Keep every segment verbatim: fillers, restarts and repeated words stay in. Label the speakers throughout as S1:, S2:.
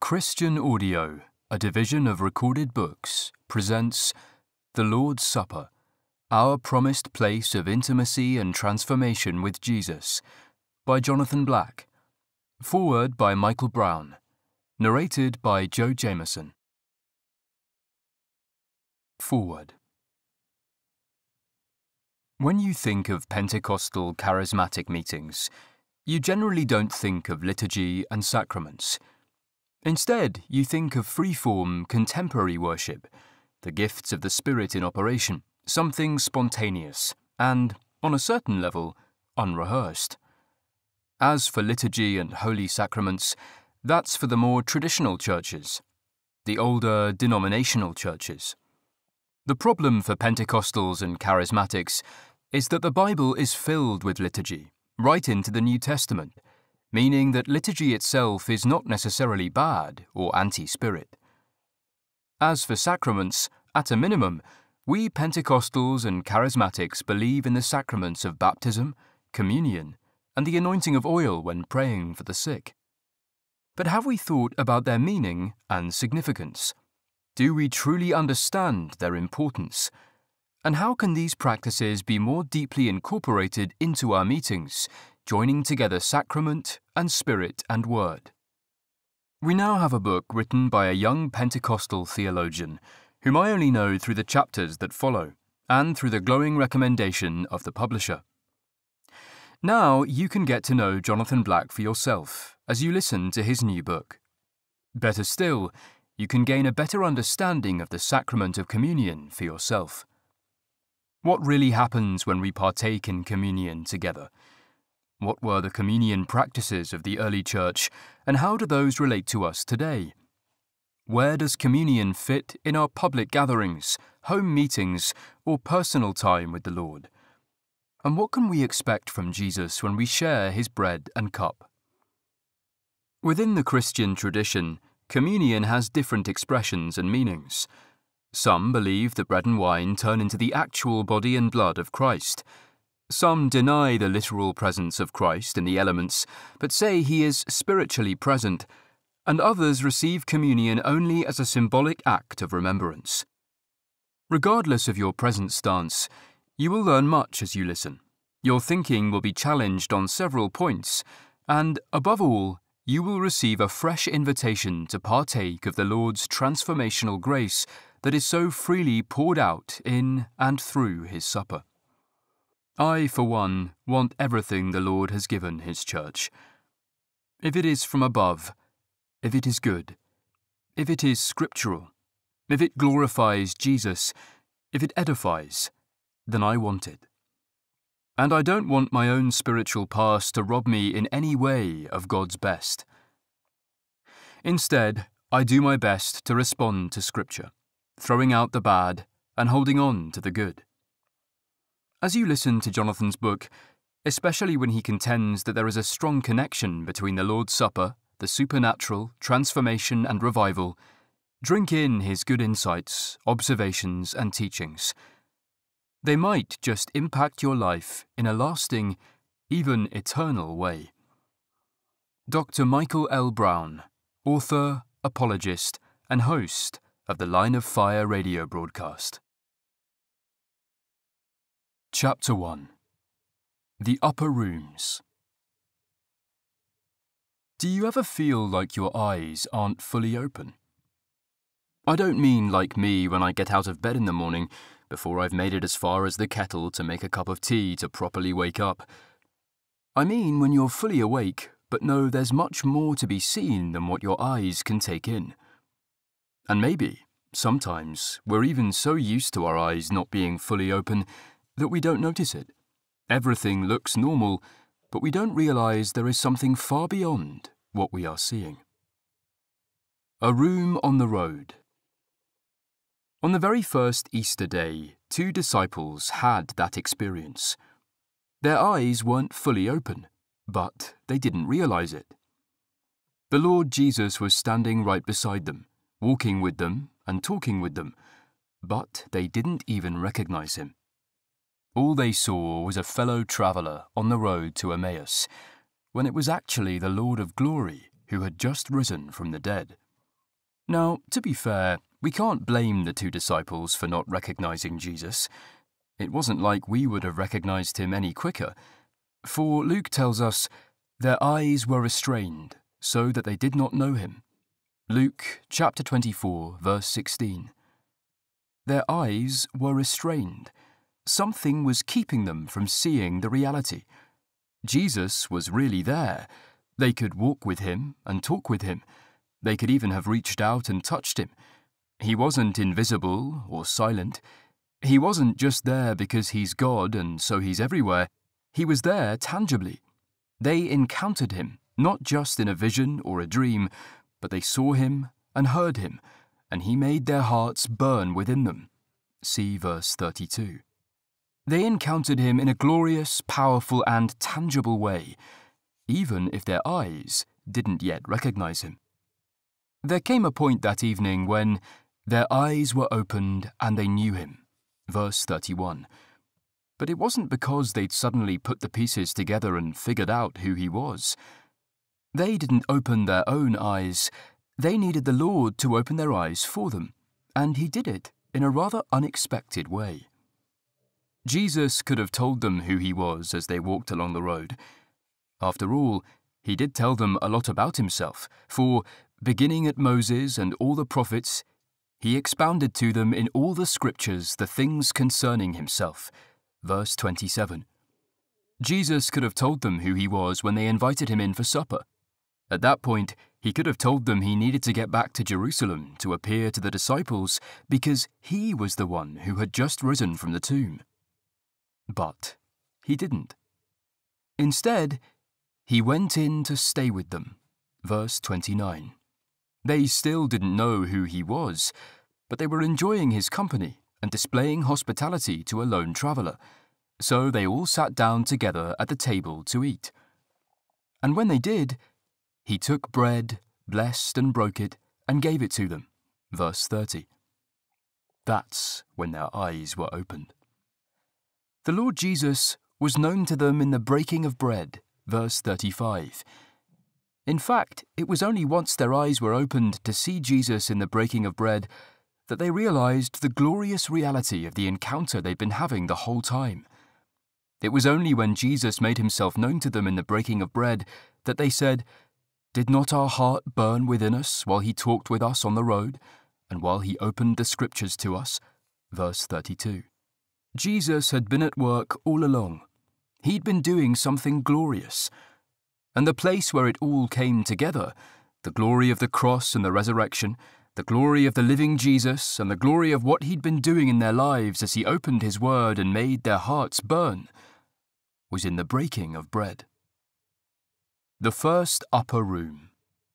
S1: Christian Audio, a division of Recorded Books, presents The Lord's Supper, Our Promised Place of Intimacy and Transformation with Jesus, by Jonathan Black. Foreword by Michael Brown. Narrated by Joe Jameson. Foreword. When you think of Pentecostal charismatic meetings, you generally don't think of liturgy and sacraments. Instead, you think of free-form, contemporary worship, the gifts of the Spirit in operation, something spontaneous and, on a certain level, unrehearsed. As for liturgy and holy sacraments, that's for the more traditional churches, the older denominational churches. The problem for Pentecostals and charismatics is that the Bible is filled with liturgy, right into the New Testament, meaning that liturgy itself is not necessarily bad or anti-spirit. As for sacraments, at a minimum, we Pentecostals and charismatics believe in the sacraments of baptism, communion, and the anointing of oil when praying for the sick. But have we thought about their meaning and significance? Do we truly understand their importance? And how can these practices be more deeply incorporated into our meetings, joining together sacrament and spirit and word? We now have a book written by a young Pentecostal theologian, whom I only know through the chapters that follow, and through the glowing recommendation of the publisher. Now you can get to know Jonathan Black for yourself as you listen to his new book. Better still, you can gain a better understanding of the sacrament of communion for yourself. What really happens when we partake in communion together? What were the communion practices of the early church, and how do those relate to us today? Where does communion fit in our public gatherings, home meetings, or personal time with the Lord? And what can we expect from Jesus when we share his bread and cup? Within the Christian tradition, communion has different expressions and meanings. Some believe that bread and wine turn into the actual body and blood of Christ. Some deny the literal presence of Christ in the elements, but say he is spiritually present, and others receive communion only as a symbolic act of remembrance. Regardless of your present stance, you will learn much as you listen. Your thinking will be challenged on several points, and, above all, you will receive a fresh invitation to partake of the Lord's transformational grace that is so freely poured out in and through his supper. I, for one, want everything the Lord has given his church. If it is from above, if it is good, if it is scriptural, if it glorifies Jesus, if it edifies, then I want it. And I don't want my own spiritual past to rob me in any way of God's best. Instead, I do my best to respond to Scripture, throwing out the bad and holding on to the good. As you listen to Jonathan's book, especially when he contends that there is a strong connection between the Lord's Supper, the supernatural, transformation and revival, drink in his good insights, observations and teachings. They might just impact your life in a lasting, even eternal way. Doctor Michael L. Brown, author, apologist, and host of the Line of Fire radio broadcast. Chapter one. The Upper Rooms. Do you ever feel like your eyes aren't fully open? I don't mean like me when I get out of bed in the morning before I've made it as far as the kettle to make a cup of tea to properly wake up. I mean when you're fully awake but know there's much more to be seen than what your eyes can take in. And maybe, sometimes, we're even so used to our eyes not being fully open that we don't notice it. Everything looks normal, but we don't realize there is something far beyond what we are seeing. A room on the road. On the very first Easter day, two disciples had that experience. Their eyes weren't fully open, but they didn't realize it. The Lord Jesus was standing right beside them, walking with them and talking with them, but they didn't even recognize him. All they saw was a fellow traveler on the road to Emmaus, when it was actually the Lord of Glory who had just risen from the dead. Now, to be fair, we can't blame the two disciples for not recognizing Jesus. It wasn't like we would have recognized him any quicker. For Luke tells us, their eyes were restrained, so that they did not know him. Luke chapter twenty-four, verse sixteen. Their eyes were restrained. Something was keeping them from seeing the reality. Jesus was really there. They could walk with him and talk with him. They could even have reached out and touched him. He wasn't invisible or silent. He wasn't just there because he's God and so he's everywhere. He was there tangibly. They encountered him, not just in a vision or a dream, but they saw him and heard him, and he made their hearts burn within them. See verse thirty-two. They encountered him in a glorious, powerful, and tangible way, even if their eyes didn't yet recognize him. There came a point that evening when their eyes were opened and they knew him. Verse thirty-one. But it wasn't because they'd suddenly put the pieces together and figured out who he was. They didn't open their own eyes. They needed the Lord to open their eyes for them, and he did it in a rather unexpected way. Jesus could have told them who he was as they walked along the road. After all, he did tell them a lot about himself, for, beginning at Moses and all the prophets, he expounded to them in all the scriptures the things concerning himself. Verse twenty-seven. Jesus could have told them who he was when they invited him in for supper. At that point, he could have told them he needed to get back to Jerusalem to appear to the disciples because he was the one who had just risen from the tomb. But he didn't. Instead, he went in to stay with them. Verse twenty-nine. They still didn't know who he was, but they were enjoying his company and displaying hospitality to a lone traveler, so they all sat down together at the table to eat. And when they did, he took bread, blessed and broke it, and gave it to them. Verse thirty. That's when their eyes were opened. The Lord Jesus was known to them in the breaking of bread, verse thirty-five. In fact, it was only once their eyes were opened to see Jesus in the breaking of bread that they realized the glorious reality of the encounter they'd been having the whole time. It was only when Jesus made himself known to them in the breaking of bread that they said, "Did not our heart burn within us while he talked with us on the road, and while he opened the scriptures to us?" Verse thirty-two. Jesus had been at work all along. He'd been doing something glorious. And the place where it all came together, the glory of the cross and the resurrection, the glory of the living Jesus, and the glory of what he'd been doing in their lives as he opened his word and made their hearts burn, was in the breaking of bread. The first upper room.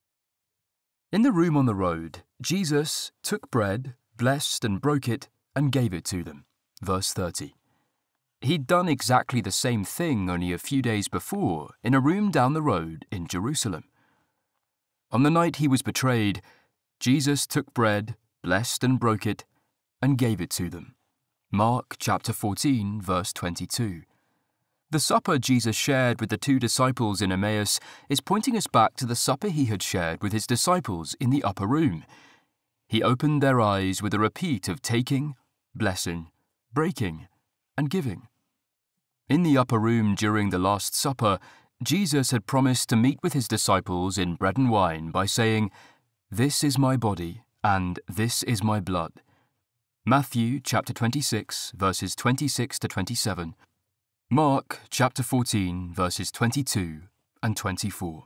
S1: In the room on the road, Jesus took bread, blessed and broke it, and gave it to them. Verse thirty. He'd done exactly the same thing only a few days before in a room down the road in Jerusalem. On the night he was betrayed, Jesus took bread, blessed and broke it, and gave it to them. Mark chapter fourteen, verse twenty-two. The supper Jesus shared with the two disciples in Emmaus is pointing us back to the supper he had shared with his disciples in the upper room. He opened their eyes with a repeat of taking, blessing, breaking, and giving. In the upper room during the Last Supper, Jesus had promised to meet with his disciples in bread and wine by saying, "This is my body, and this is my blood." Matthew chapter twenty-six, verses twenty-six to twenty-seven. Mark chapter fourteen, verses twenty-two and twenty-four.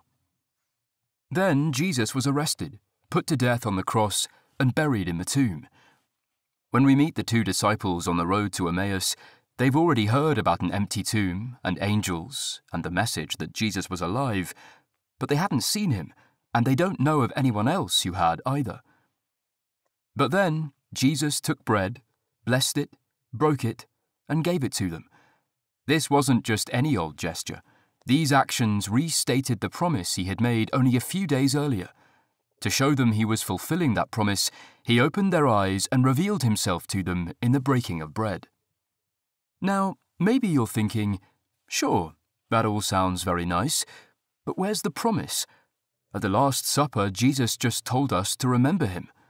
S1: Then Jesus was arrested, put to death on the cross, and buried in the tomb. When we meet the two disciples on the road to Emmaus, they've already heard about an empty tomb and angels and the message that Jesus was alive, but they hadn't seen him, and they don't know of anyone else who had either. But then Jesus took bread, blessed it, broke it, and gave it to them. This wasn't just any old gesture. These actions restated the promise he had made only a few days earlier. To show them he was fulfilling that promise, he opened their eyes and revealed himself to them in the breaking of bread. Now, maybe you're thinking, sure, that all sounds very nice, but where's the promise? At the Last Supper, Jesus just told us to remember him.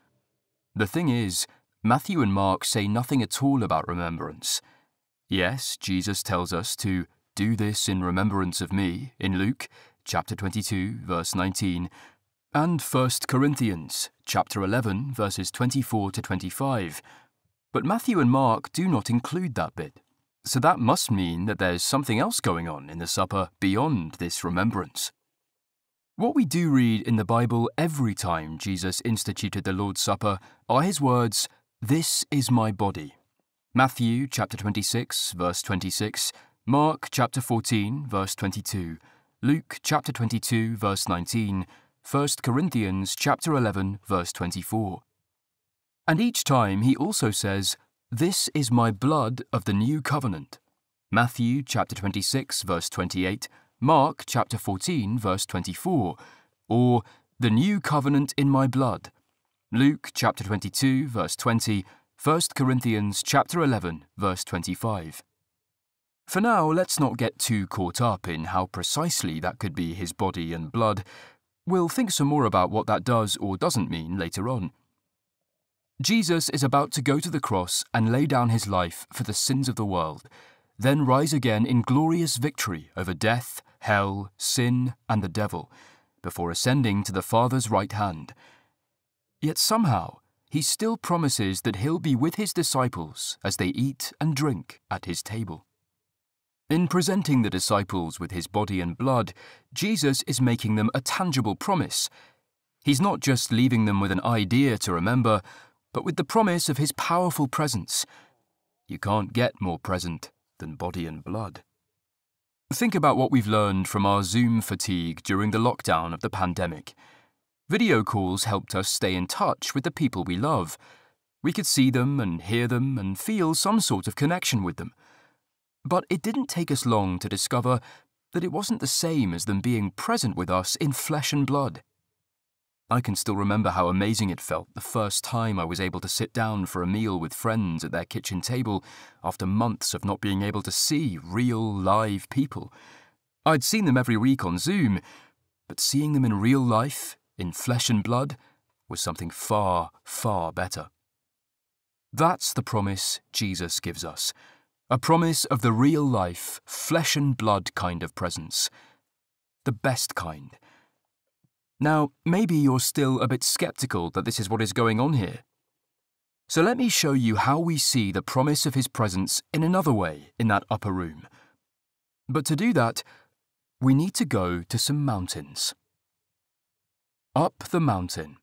S1: The thing is, Matthew and Mark say nothing at all about remembrance. Yes, Jesus tells us to do this in remembrance of me in Luke chapter twenty-two, verse nineteen, and First Corinthians chapter eleven, verses twenty-four to twenty-five. But Matthew and Mark do not include that bit. So that must mean that there's something else going on in the supper beyond this remembrance. What we do read in the Bible every time Jesus instituted the Lord's Supper are his words, "This is my body." Matthew chapter twenty-six, verse twenty-six, Mark chapter fourteen, verse twenty-two, Luke chapter twenty-two, verse nineteen, First Corinthians chapter eleven, verse twenty-four. And each time he also says, "This is my blood of the new covenant." Matthew chapter twenty-six, verse twenty-eight, Mark chapter fourteen, verse twenty-four, or "the new covenant in my blood." Luke chapter twenty-two, verse twenty, First Corinthians chapter eleven, verse twenty-five. For now, let's not get too caught up in how precisely that could be his body and blood. We'll think some more about what that does or doesn't mean later on. Jesus is about to go to the cross and lay down his life for the sins of the world, then rise again in glorious victory over death, hell, sin, and the devil, before ascending to the Father's right hand. Yet somehow, he still promises that he'll be with his disciples as they eat and drink at his table. In presenting the disciples with his body and blood, Jesus is making them a tangible promise. He's not just leaving them with an idea to remember, but with the promise of his powerful presence. You can't get more present than body and blood. Think about what we've learned from our Zoom fatigue during the lockdown of the pandemic. Video calls helped us stay in touch with the people we love. We could see them and hear them and feel some sort of connection with them. But it didn't take us long to discover that it wasn't the same as them being present with us in flesh and blood. I can still remember how amazing it felt the first time I was able to sit down for a meal with friends at their kitchen table after months of not being able to see real, live people. I'd seen them every week on Zoom, but seeing them in real life, in flesh and blood, was something far, far better. That's the promise Jesus gives us. A promise of the real life, flesh and blood kind of presence. The best kind. Now, maybe you're still a bit skeptical that this is what is going on here. So let me show you how we see the promise of his presence in another way in that upper room. But to do that, we need to go to some mountains. Up the mountain.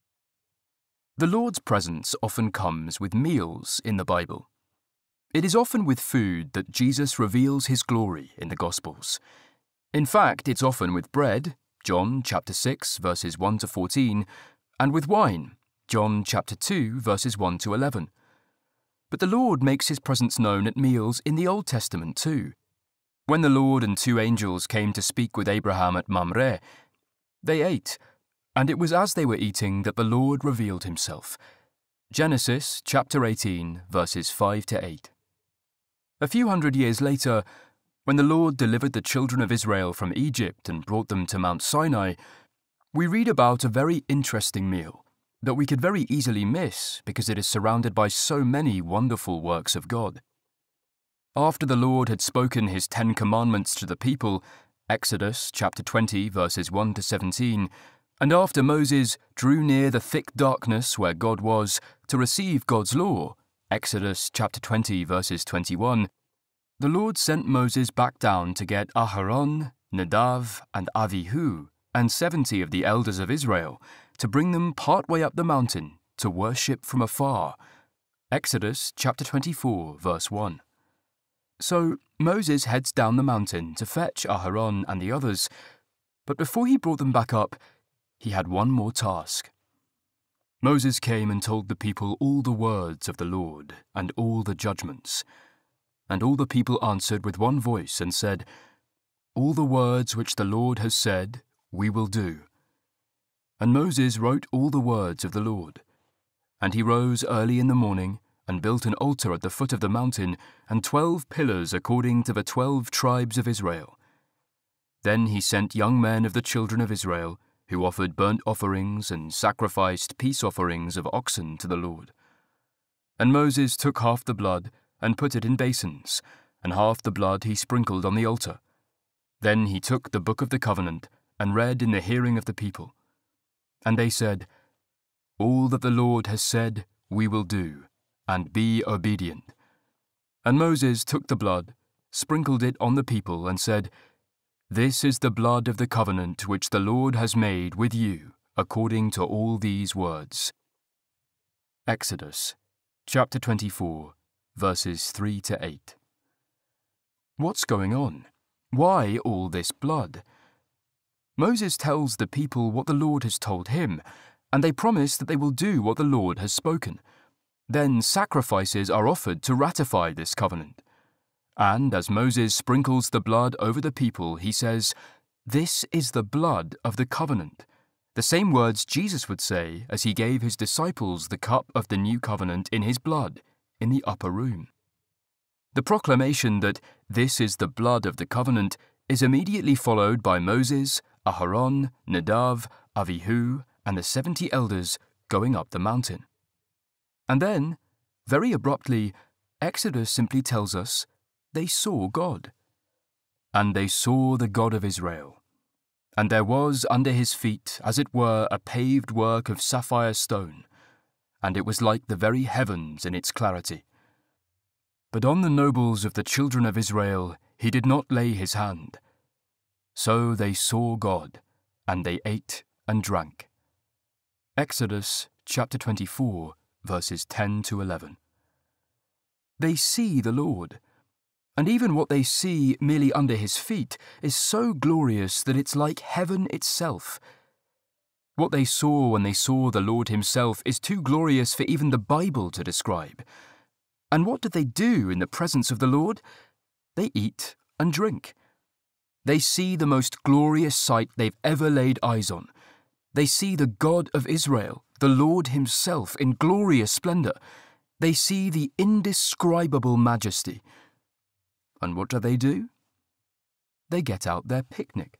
S1: The Lord's presence often comes with meals in the Bible. It is often with food that Jesus reveals his glory in the Gospels. In fact, it's often with bread, John chapter six, verses one to fourteen, and with wine, John chapter two, verses one to eleven. But the Lord makes his presence known at meals in the Old Testament too. When the Lord and two angels came to speak with Abraham at Mamre, they ate, and it was as they were eating that the Lord revealed himself. Genesis chapter eighteen, verses five to eight. A few hundred years later, when the Lord delivered the children of Israel from Egypt and brought them to Mount Sinai, we read about a very interesting meal that we could very easily miss because it is surrounded by so many wonderful works of God. After the Lord had spoken his Ten Commandments to the people, Exodus chapter twenty, verses one to seventeen, and after Moses drew near the thick darkness where God was to receive God's law, Exodus chapter twenty, verses twenty-one, the Lord sent Moses back down to get Aharon, Nadav, and Avihu, and seventy of the elders of Israel, to bring them part way up the mountain to worship from afar. Exodus chapter twenty-four, verse one. So Moses heads down the mountain to fetch Aharon and the others, but before he brought them back up, he had one more task. Moses came and told the people all the words of the Lord and all the judgments. And all the people answered with one voice and said, "All the words which the Lord has said, we will do." And Moses wrote all the words of the Lord. And he rose early in the morning and built an altar at the foot of the mountain and twelve pillars according to the twelve tribes of Israel. Then he sent young men of the children of Israel, who offered burnt offerings and sacrificed peace offerings of oxen to the Lord. And Moses took half the blood and put it in basins, and half the blood he sprinkled on the altar. Then he took the book of the covenant and read in the hearing of the people. And they said, "All that the Lord has said we will do, and be obedient." And Moses took the blood, sprinkled it on the people, and said, "This is the blood of the covenant which the Lord has made with you, according to all these words." Exodus, chapter twenty-four, verses three to eight. What's going on? Why all this blood? Moses tells the people what the Lord has told him, and they promise that they will do what the Lord has spoken. Then sacrifices are offered to ratify this covenant. And as Moses sprinkles the blood over the people, he says, "This is the blood of the covenant," the same words Jesus would say as he gave his disciples the cup of the new covenant in his blood in the upper room. The proclamation that this is the blood of the covenant is immediately followed by Moses, Aharon, Nadav, Avihu, and the seventy elders going up the mountain. And then, very abruptly, Exodus simply tells us they saw God. And they saw the God of Israel. And there was under his feet, as it were, a paved work of sapphire stone, and it was like the very heavens in its clarity. But on the nobles of the children of Israel he did not lay his hand. So they saw God, and they ate and drank. Exodus chapter twenty-four, verses ten to eleven. They see the Lord, and even what they see merely under his feet is so glorious that it's like heaven itself. What they saw when they saw the Lord himself is too glorious for even the Bible to describe. And what did they do in the presence of the Lord? They eat and drink. They see the most glorious sight they've ever laid eyes on. They see the God of Israel, the Lord himself, in glorious splendor. They see the indescribable majesty. And what do they do? They get out their picnic.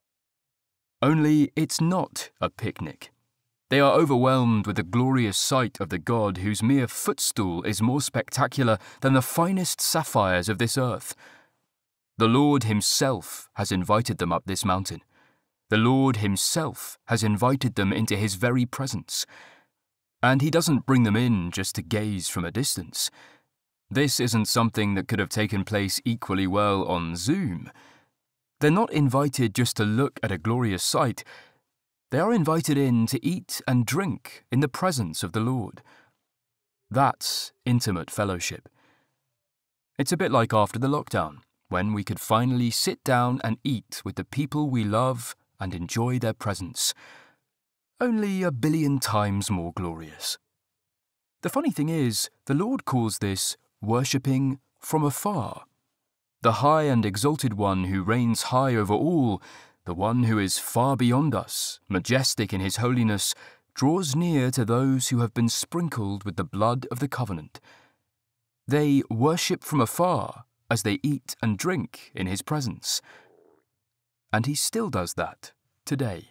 S1: Only it's not a picnic. They are overwhelmed with the glorious sight of the God whose mere footstool is more spectacular than the finest sapphires of this earth. The Lord himself has invited them up this mountain. The Lord himself has invited them into his very presence. And he doesn't bring them in just to gaze from a distance. This isn't something that could have taken place equally well on Zoom. They're not invited just to look at a glorious sight. They are invited in to eat and drink in the presence of the Lord. That's intimate fellowship. It's a bit like after the lockdown, when we could finally sit down and eat with the people we love and enjoy their presence. Only a billion times more glorious. The funny thing is, the Lord calls this worshipping from afar. The high and exalted one who reigns high over all, the one who is far beyond us, majestic in his holiness, draws near to those who have been sprinkled with the blood of the covenant. They worship from afar as they eat and drink in his presence. And he still does that today.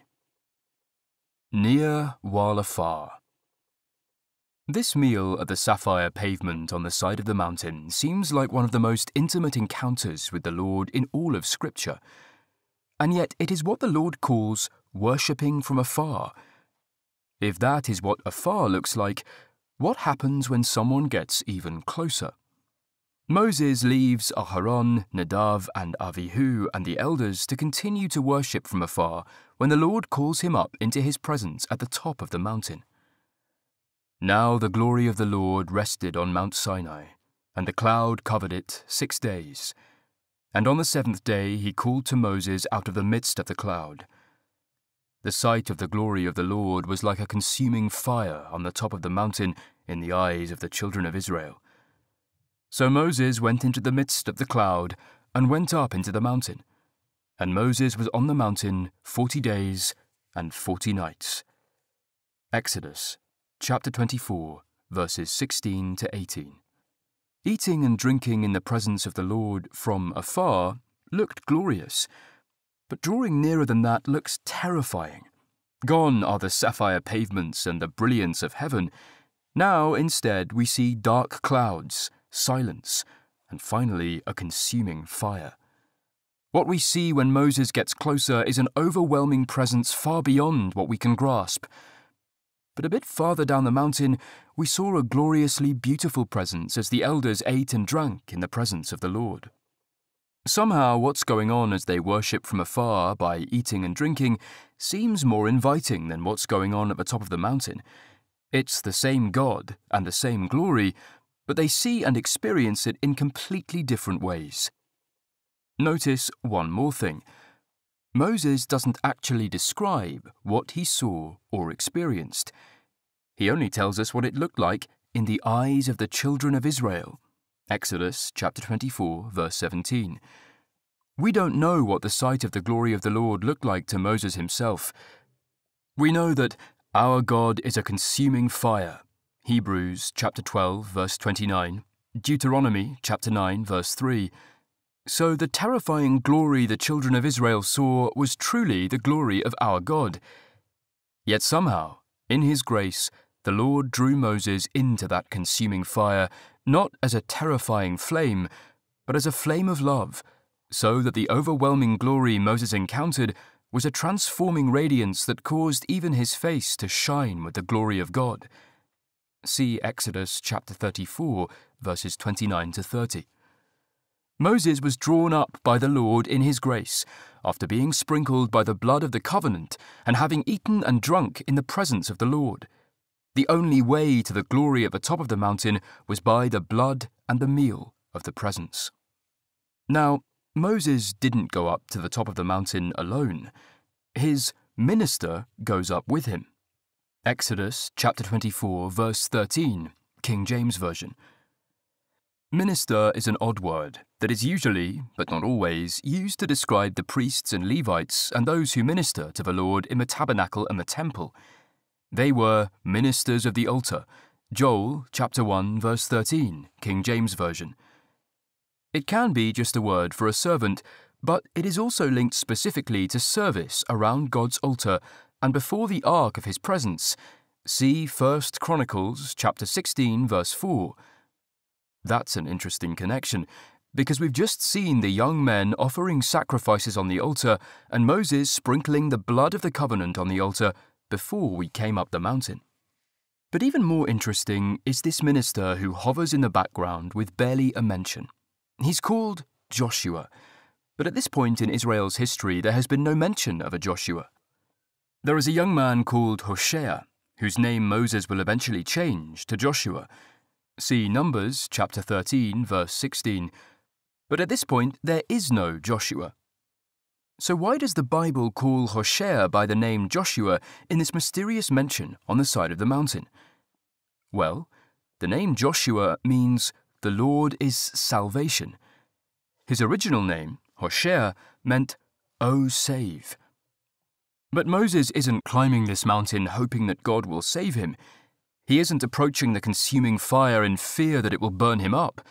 S1: Near while afar. This meal at the sapphire pavement on the side of the mountain seems like one of the most intimate encounters with the Lord in all of Scripture. And yet it is what the Lord calls worshipping from afar. If that is what afar looks like, what happens when someone gets even closer? Moses leaves Aharon, Nadav, and Avihu and the elders to continue to worship from afar when the Lord calls him up into his presence at the top of the mountain. Now the glory of the Lord rested on Mount Sinai, and the cloud covered it six days. And on the seventh day he called to Moses out of the midst of the cloud. The sight of the glory of the Lord was like a consuming fire on the top of the mountain in the eyes of the children of Israel. So Moses went into the midst of the cloud and went up into the mountain. And Moses was on the mountain forty days and forty nights. Exodus chapter twenty-four, verses sixteen to eighteen. Eating and drinking in the presence of the Lord from afar looked glorious, but drawing nearer than that looks terrifying. Gone are the sapphire pavements and the brilliance of heaven. Now, instead, we see dark clouds, silence, and finally a consuming fire. What we see when Moses gets closer is an overwhelming presence far beyond what we can grasp. But a bit farther down the mountain, we saw a gloriously beautiful presence as the elders ate and drank in the presence of the Lord. Somehow, what's going on as they worship from afar by eating and drinking seems more inviting than what's going on at the top of the mountain. It's the same God and the same glory, but they see and experience it in completely different ways. Notice one more thing. Moses doesn't actually describe what he saw or experienced. He only tells us what it looked like in the eyes of the children of Israel. Exodus chapter twenty-four, verse seventeen. We don't know what the sight of the glory of the Lord looked like to Moses himself. We know that our God is a consuming fire. Hebrews chapter twelve, verse twenty-nine. Deuteronomy chapter nine, verse three. So the terrifying glory the children of Israel saw was truly the glory of our God. Yet somehow, in his grace, the Lord drew Moses into that consuming fire, not as a terrifying flame, but as a flame of love, so that the overwhelming glory Moses encountered was a transforming radiance that caused even his face to shine with the glory of God. See Exodus chapter thirty-four, verses twenty-nine to thirty. Moses was drawn up by the Lord in his grace, after being sprinkled by the blood of the covenant and having eaten and drunk in the presence of the Lord. The only way to the glory at the top of the mountain was by the blood and the meal of the presence. Now, Moses didn't go up to the top of the mountain alone. His minister goes up with him. Exodus chapter twenty-four, verse thirteen, King James Version. Minister is an odd word that is usually, but not always, used to describe the priests and Levites and those who minister to the Lord in the tabernacle and the temple. They were ministers of the altar. Joel chapter one, verse thirteen, King James Version. It can be just a word for a servant, but it is also linked specifically to service around God's altar and before the ark of his presence. See First Chronicles chapter sixteen, verse four. That's an interesting connection, because we've just seen the young men offering sacrifices on the altar and Moses sprinkling the blood of the covenant on the altar before we came up the mountain. But even more interesting is this minister who hovers in the background with barely a mention. He's called Joshua, but at this point in Israel's history there has been no mention of a Joshua. There is a young man called Hoshea, whose name Moses will eventually change to Joshua. See Numbers chapter thirteen, verse sixteen. But at this point, there is no Joshua. So why does the Bible call Hoshea by the name Joshua in this mysterious mention on the side of the mountain? Well, the name Joshua means the Lord is salvation. His original name, Hoshea, meant, "Oh, save." But Moses isn't climbing this mountain hoping that God will save him. He isn't approaching the consuming fire in fear that it will burn him up.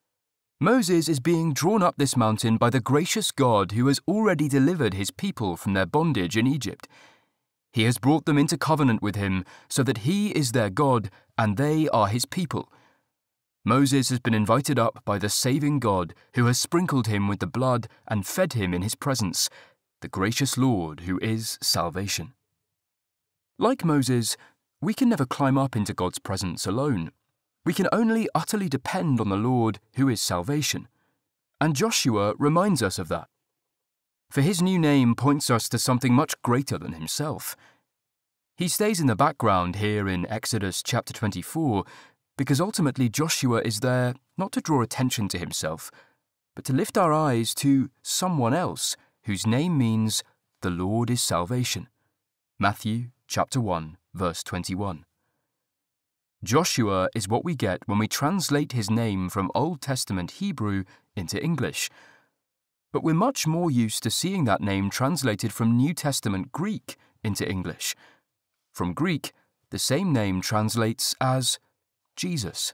S1: Moses is being drawn up this mountain by the gracious God who has already delivered his people from their bondage in Egypt. He has brought them into covenant with him so that he is their God and they are his people. Moses has been invited up by the saving God who has sprinkled him with the blood and fed him in his presence, the gracious Lord who is salvation. Like Moses, we can never climb up into God's presence alone. We can only utterly depend on the Lord who is salvation. And Joshua reminds us of that. For his new name points us to something much greater than himself. He stays in the background here in Exodus chapter twenty-four because ultimately Joshua is there not to draw attention to himself, but to lift our eyes to someone else whose name means the Lord is salvation. Matthew chapter one, verse twenty-one. Joshua is what we get when we translate his name from Old Testament Hebrew into English. But we're much more used to seeing that name translated from New Testament Greek into English. From Greek, the same name translates as Jesus.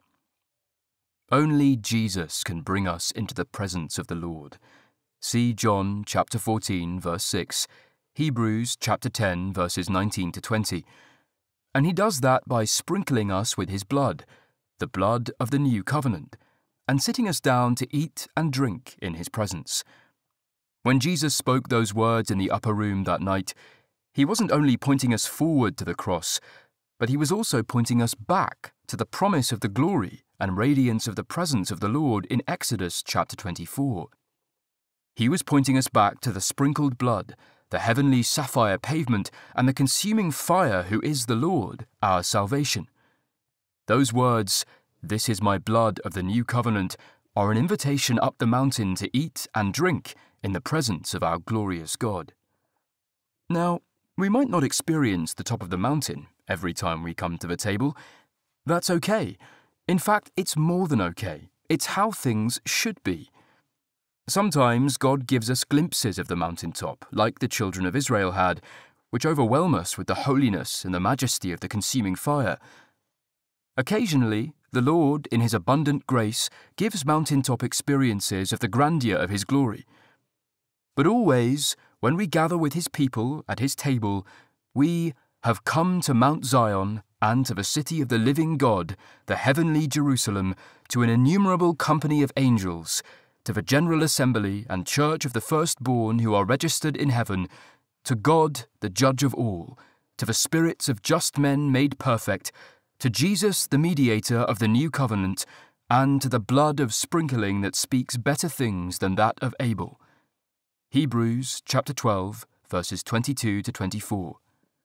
S1: Only Jesus can bring us into the presence of the Lord. See John chapter fourteen, verse six. Hebrews chapter ten, verses nineteen to twenty. And he does that by sprinkling us with his blood, the blood of the new covenant, and sitting us down to eat and drink in his presence. When Jesus spoke those words in the upper room that night, he wasn't only pointing us forward to the cross, but he was also pointing us back to the promise of the glory and radiance of the presence of the Lord in Exodus chapter twenty-four. He was pointing us back to the sprinkled blood, the heavenly sapphire pavement, and the consuming fire who is the Lord, our salvation. Those words, "This is my blood of the new covenant," are an invitation up the mountain to eat and drink in the presence of our glorious God. Now, we might not experience the top of the mountain every time we come to the table. That's okay. In fact, it's more than okay. It's how things should be. Sometimes God gives us glimpses of the mountaintop, like the children of Israel had, which overwhelm us with the holiness and the majesty of the consuming fire. Occasionally, the Lord, in his abundant grace, gives mountaintop experiences of the grandeur of his glory. But always, when we gather with his people at his table, we have come to Mount Zion and to the city of the living God, the heavenly Jerusalem, to an innumerable company of angels, to the general assembly and church of the firstborn who are registered in heaven, to God, the judge of all, to the spirits of just men made perfect, to Jesus, the mediator of the new covenant, and to the blood of sprinkling that speaks better things than that of Abel. Hebrews chapter twelve, verses twenty-two to twenty-four.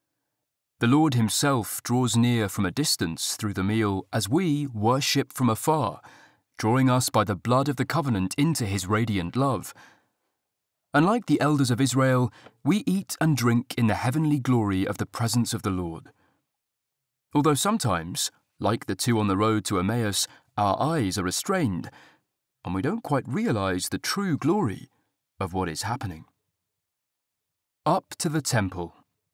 S1: The Lord himself draws near from a distance through the meal as we worship from afar, drawing us by the blood of the covenant into his radiant love. Unlike the elders of Israel, we eat and drink in the heavenly glory of the presence of the Lord. Although sometimes, like the two on the road to Emmaus, our eyes are restrained, and we don't quite realize the true glory of what is happening. Up to the temple.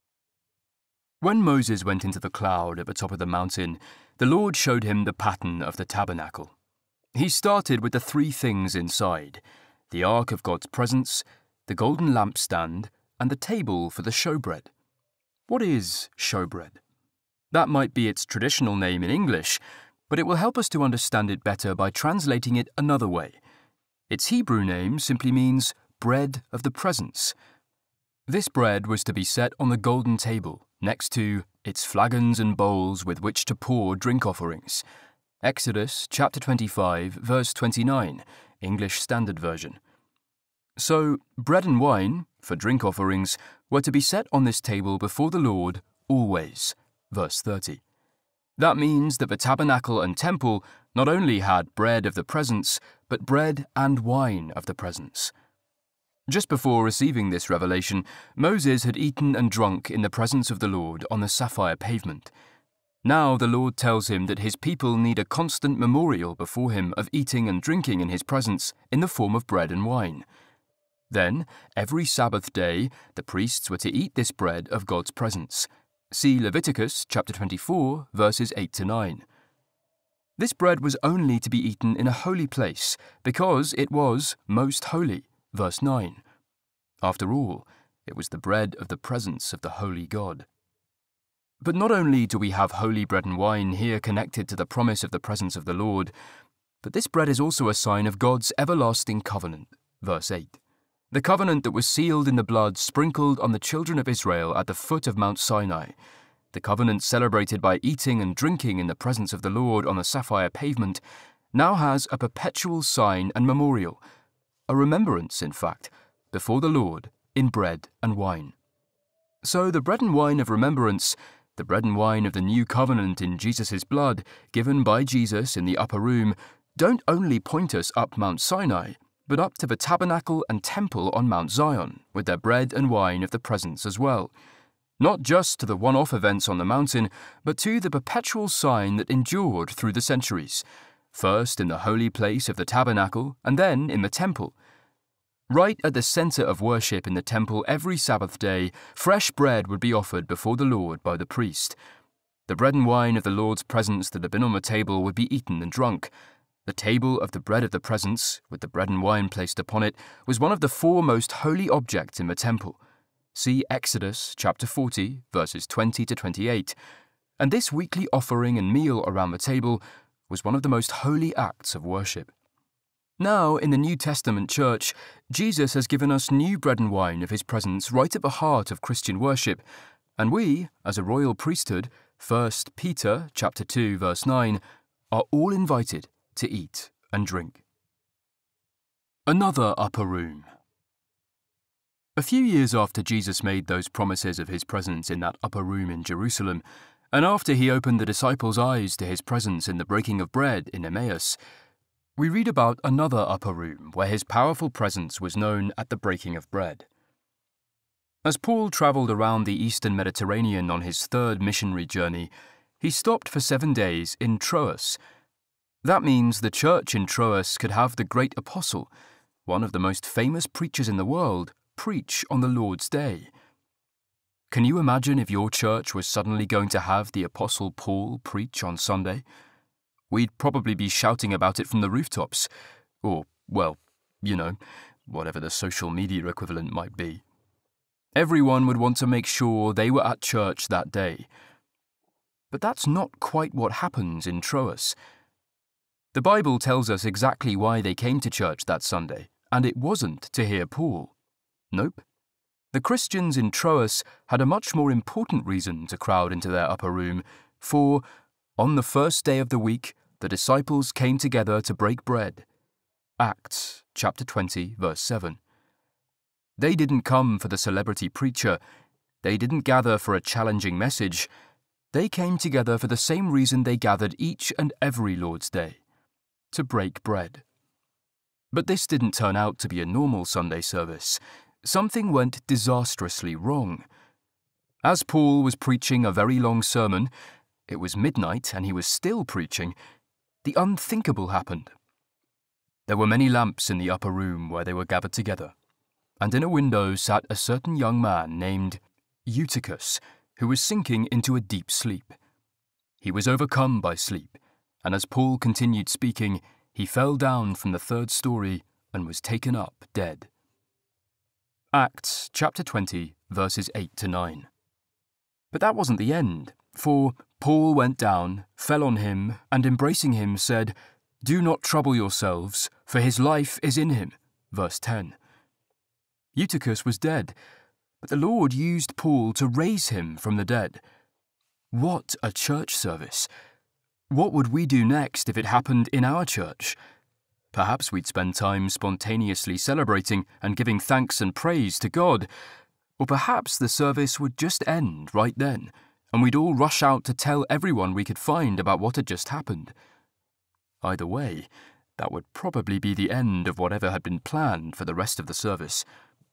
S1: When Moses went into the cloud at the top of the mountain, the Lord showed him the pattern of the tabernacle. He started with the three things inside: the ark of God's presence, the golden lampstand, and the table for the showbread. What is showbread? That might be its traditional name in English, but it will help us to understand it better by translating it another way. Its Hebrew name simply means bread of the presence. This bread was to be set on the golden table, next to its flagons and bowls with which to pour drink offerings. Exodus chapter twenty-five, verse twenty-nine, English Standard Version. So, bread and wine, for drink offerings, were to be set on this table before the Lord always. Verse thirty. That means that the tabernacle and temple not only had bread of the presence, but bread and wine of the presence. Just before receiving this revelation, Moses had eaten and drunk in the presence of the Lord on the sapphire pavement. Now the Lord tells him that his people need a constant memorial before him of eating and drinking in his presence in the form of bread and wine. Then, every Sabbath day, the priests were to eat this bread of God's presence. See Leviticus chapter twenty-four, verses eight to nine. This bread was only to be eaten in a holy place, because it was most holy. Verse nine. After all, it was the bread of the presence of the holy God. But not only do we have holy bread and wine here connected to the promise of the presence of the Lord, but this bread is also a sign of God's everlasting covenant. Verse eight. The covenant that was sealed in the blood sprinkled on the children of Israel at the foot of Mount Sinai. The covenant celebrated by eating and drinking in the presence of the Lord on the sapphire pavement now has a perpetual sign and memorial, a remembrance, in fact, before the Lord in bread and wine. So the bread and wine of remembrance, the bread and wine of the new covenant in Jesus' blood, given by Jesus in the upper room, don't only point us up Mount Sinai, but up to the tabernacle and temple on Mount Zion, with their bread and wine of the presence as well. Not just to the one-off events on the mountain, but to the perpetual sign that endured through the centuries, first in the holy place of the tabernacle, and then in the temple. Right at the center of worship in the temple every Sabbath day, fresh bread would be offered before the Lord by the priest. The bread and wine of the Lord's presence that had been on the table would be eaten and drunk. The table of the bread of the presence, with the bread and wine placed upon it, was one of the four most holy objects in the temple. See Exodus chapter forty, verses twenty to twenty-eight, and this weekly offering and meal around the table was one of the most holy acts of worship. Now, in the New Testament church, Jesus has given us new bread and wine of his presence right at the heart of Christian worship, and we, as a royal priesthood, First Peter chapter two, verse nine, are all invited to eat and drink. Another upper room. A few years after Jesus made those promises of his presence in that upper room in Jerusalem, and after he opened the disciples' eyes to his presence in the breaking of bread in Emmaus, we read about another upper room where his powerful presence was known at the breaking of bread. As Paul travelled around the eastern Mediterranean on his third missionary journey, he stopped for seven days in Troas. That means the church in Troas could have the great apostle, one of the most famous preachers in the world, preach on the Lord's Day. Can you imagine if your church was suddenly going to have the Apostle Paul preach on Sunday? We'd probably be shouting about it from the rooftops, or, well, you know, whatever the social media equivalent might be. Everyone would want to make sure they were at church that day. But that's not quite what happens in Troas. The Bible tells us exactly why they came to church that Sunday, and it wasn't to hear Paul. Nope. The Christians in Troas had a much more important reason to crowd into their upper room, for, on the first day of the week, the disciples came together to break bread. Acts chapter twenty, verse seven. They didn't come for the celebrity preacher. They didn't gather for a challenging message. They came together for the same reason they gathered each and every Lord's Day, to break bread. But this didn't turn out to be a normal Sunday service. Something went disastrously wrong. As Paul was preaching a very long sermon, it was midnight and he was still preaching, the unthinkable happened. There were many lamps in the upper room where they were gathered together, and in a window sat a certain young man named Eutychus, who was sinking into a deep sleep. He was overcome by sleep, and as Paul continued speaking, he fell down from the third story and was taken up dead. Acts chapter twenty, verses eight to nine. But that wasn't the end, for Paul went down, fell on him, and embracing him said, "Do not trouble yourselves, for his life is in him." Verse ten. Eutychus was dead, but the Lord used Paul to raise him from the dead. What a church service! What would we do next if it happened in our church? Perhaps we'd spend time spontaneously celebrating and giving thanks and praise to God, or perhaps the service would just end right then, and we'd all rush out to tell everyone we could find about what had just happened. Either way, that would probably be the end of whatever had been planned for the rest of the service.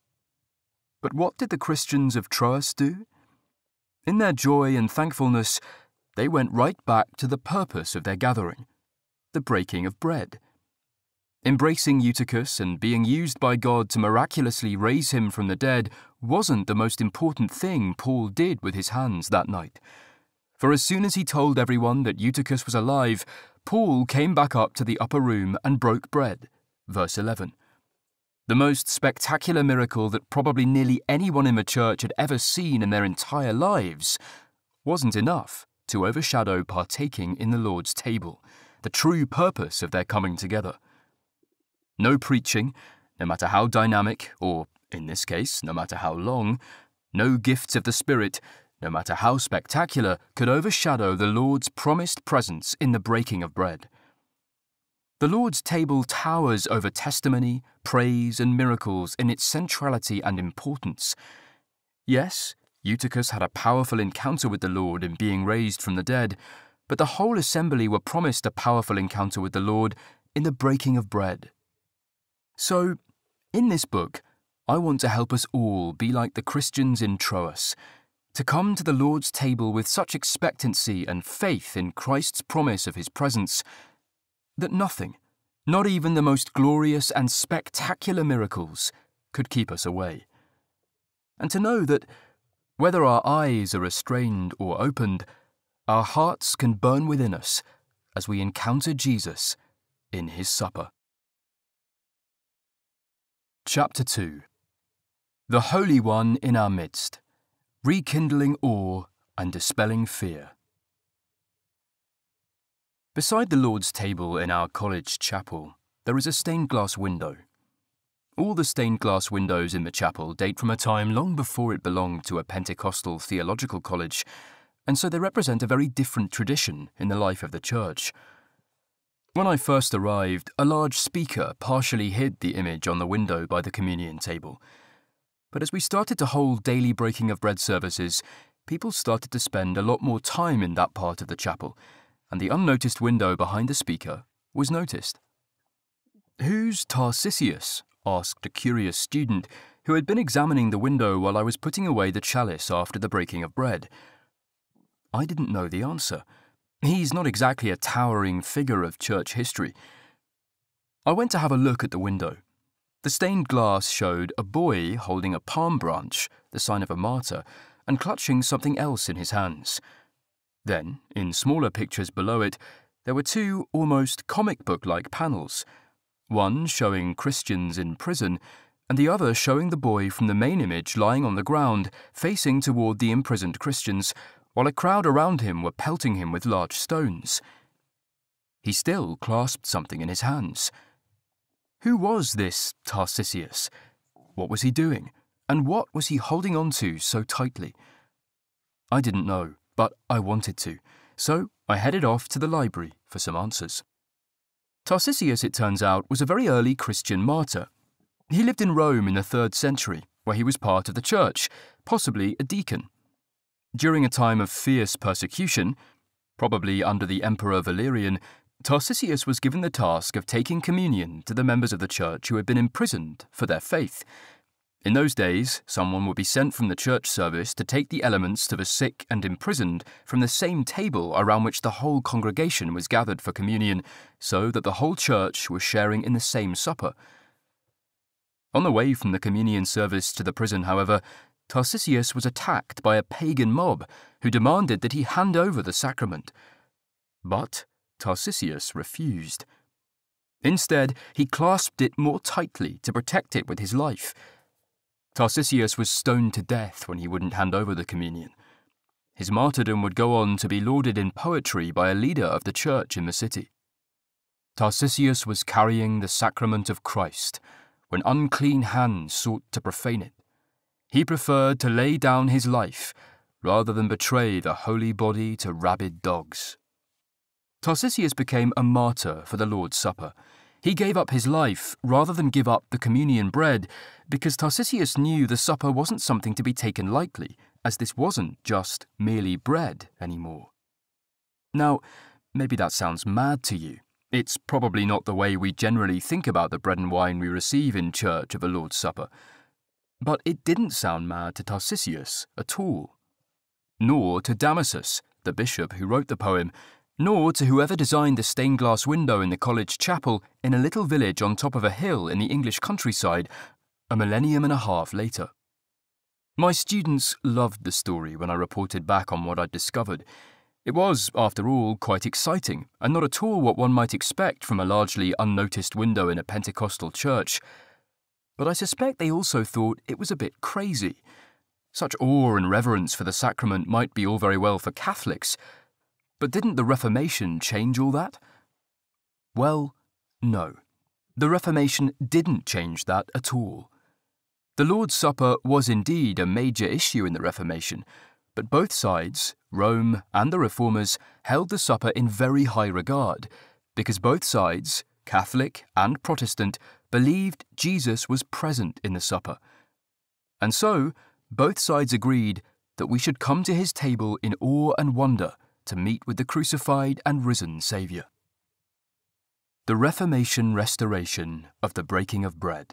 S1: But what did the Christians of Troas do? In their joy and thankfulness, they went right back to the purpose of their gathering, the breaking of bread. Embracing Eutychus and being used by God to miraculously raise him from the dead wasn't the most important thing Paul did with his hands that night. For as soon as he told everyone that Eutychus was alive, Paul came back up to the upper room and broke bread. Verse eleven. The most spectacular miracle that probably nearly anyone in the church had ever seen in their entire lives wasn't enough to overshadow partaking in the Lord's table, the true purpose of their coming together. No preaching, no matter how dynamic, or, in this case, no matter how long, no gifts of the Spirit, no matter how spectacular, could overshadow the Lord's promised presence in the breaking of bread. The Lord's table towers over testimony, praise, and miracles in its centrality and importance. Yes, Eutychus had a powerful encounter with the Lord in being raised from the dead, but the whole assembly were promised a powerful encounter with the Lord in the breaking of bread. So, in this book, I want to help us all be like the Christians in Troas, to come to the Lord's table with such expectancy and faith in Christ's promise of his presence that nothing, not even the most glorious and spectacular miracles, could keep us away. And to know that, whether our eyes are restrained or opened, our hearts can burn within us as we encounter Jesus in his supper. Chapter two. The Holy One in our midst, rekindling awe and dispelling fear. Beside the Lord's table in our college chapel, there is a stained glass window. All the stained glass windows in the chapel date from a time long before it belonged to a Pentecostal theological college, and so they represent a very different tradition in the life of the church. When I first arrived, a large speaker partially hid the image on the window by the communion table. But as we started to hold daily breaking of bread services, people started to spend a lot more time in that part of the chapel, and the unnoticed window behind the speaker was noticed. "Who's Tarcisius?" asked a curious student who had been examining the window while I was putting away the chalice after the breaking of bread. I didn't know the answer. He's not exactly a towering figure of church history. I went to have a look at the window. The stained glass showed a boy holding a palm branch, the sign of a martyr, and clutching something else in his hands. Then, in smaller pictures below it, there were two almost comic book-like panels, one showing Christians in prison, and the other showing the boy from the main image lying on the ground, facing toward the imprisoned Christians, while a crowd around him were pelting him with large stones. He still clasped something in his hands. Who was this Tarcisius? What was he doing? And what was he holding on to so tightly? I didn't know, but I wanted to, so I headed off to the library for some answers. Tarcisius, it turns out, was a very early Christian martyr. He lived in Rome in the third century, where he was part of the church, possibly a deacon. During a time of fierce persecution, probably under the Emperor Valerian, Tarcisius was given the task of taking communion to the members of the church who had been imprisoned for their faith. In those days, someone would be sent from the church service to take the elements to the sick and imprisoned from the same table around which the whole congregation was gathered for communion, so that the whole church was sharing in the same supper. On the way from the communion service to the prison, however, Tarcisius was attacked by a pagan mob who demanded that he hand over the sacrament. But Tarcisius refused. Instead, he clasped it more tightly to protect it with his life. Tarcisius was stoned to death when he wouldn't hand over the communion. His martyrdom would go on to be lauded in poetry by a leader of the church in the city. Tarcisius was carrying the sacrament of Christ when unclean hands sought to profane it. He preferred to lay down his life rather than betray the holy body to rabid dogs. Tarcisius became a martyr for the Lord's Supper. He gave up his life rather than give up the communion bread because Tarcisius knew the supper wasn't something to be taken lightly, as this wasn't just merely bread anymore. Now, maybe that sounds mad to you. It's probably not the way we generally think about the bread and wine we receive in church of the Lord's Supper. But it didn't sound mad to Tarcisius at all. Nor to Damasus, the bishop who wrote the poem, nor to whoever designed the stained glass window in the college chapel in a little village on top of a hill in the English countryside a millennium and a half later. My students loved the story when I reported back on what I'd discovered. It was, after all, quite exciting, and not at all what one might expect from a largely unnoticed window in a Pentecostal church. But I suspect they also thought it was a bit crazy. Such awe and reverence for the sacrament might be all very well for Catholics, but didn't the Reformation change all that? Well, no. The Reformation didn't change that at all. The Lord's Supper was indeed a major issue in the Reformation, but both sides, Rome and the Reformers, held the supper in very high regard, because both sides, Catholic and Protestant, believed Jesus was present in the supper. And so, both sides agreed that we should come to his table in awe and wonder to meet with the crucified and risen Saviour. The Reformation Restoration of the Breaking of Bread.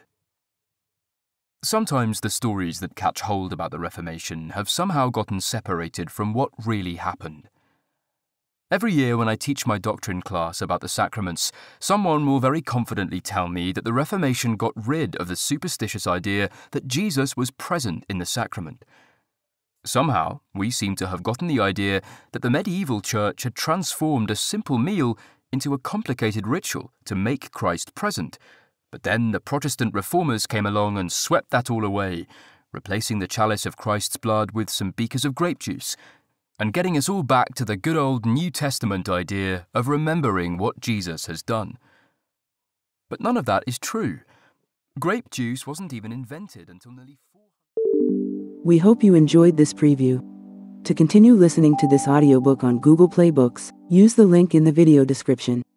S1: Sometimes the stories that catch hold about the Reformation have somehow gotten separated from what really happened. Every year when I teach my doctrine class about the sacraments, someone will very confidently tell me that the Reformation got rid of the superstitious idea that Jesus was present in the sacrament. Somehow, we seem to have gotten the idea that the medieval church had transformed a simple meal into a complicated ritual to make Christ present, but then the Protestant reformers came along and swept that all away, replacing the chalice of Christ's blood with some beakers of grape juice, and getting us all back to the good old New Testament idea of remembering what Jesus has done. But none of that is true. Grape juice wasn't even invented until nearly four hundred...
S2: We hope you enjoyed this preview. To continue listening to this audiobook on Google Play Books, use the link in the video description.